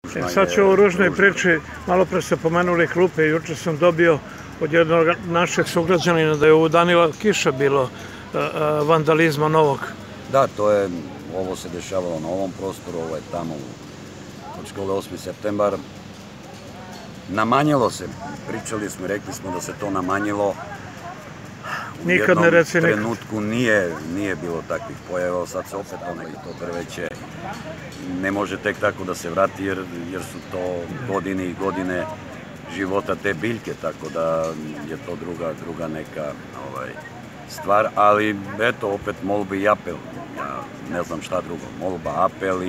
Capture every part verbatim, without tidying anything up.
Sad ću o ružnoj priči, malo pre ste pomenuli klupe, juče sam dobio od jednog našeg sugrađanina da je u Danila kiša bilo vandalizma novog. Da, to je, ovo se dešavalo na ovom prostoru, ovo je tamo od škole osmi septembar. Namanjilo se, pričali smo, rekli smo da se to namanjilo. Nikad ne reci nikad. U jednom trenutku nije bilo takvih pojava, sad se opet ono i to drveće ne može tek tako da se vrati jer su to godine i godine života te biljke, tako da je to druga neka stvar, ali eto opet molba i apel, ja ne znam šta drugo, molba, apel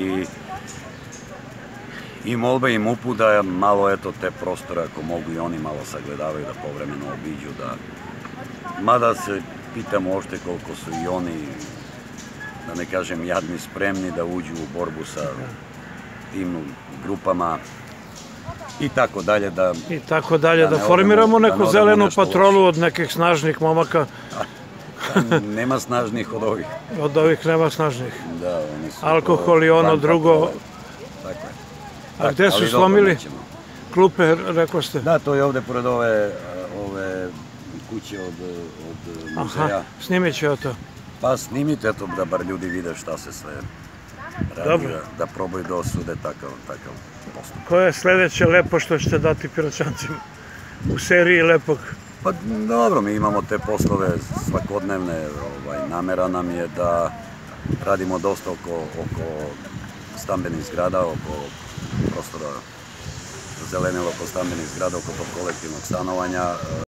i molba im upu da malo eto te prostore ako mogu i oni malo sagledavaju, da povremeno obiđu, da mada se pitamo ošte koliko su i oni, da ne kažem jadni, spremni da uđu u borbu sa tim grupama i tako dalje. I tako dalje, da formiramo neku zelenu patrolu od nekih snažnih momaka. Nema snažnih od ovih. Od ovih nema snažnih. Da, oni su... Alkohol i ono drugo. Tako je. A gde su slomili? Klupe, rekao ste? Da, to je ovde pored ove kuće od muzeja. Aha, snimit ću ja to. Pa snimite, eto, da bar ljudi vide šta se sve radi, da probaju da osude takav postup. Koje je sledeće lepo što ćete dati Piroćancima u seriji lepog? Pa dobro, mi imamo te poslove svakodnevne, namera nam je da radimo dosta oko stambenih zgrada, oko prostora zelenila oko stambenih zgrada, oko tog kolektivnog stanovanja.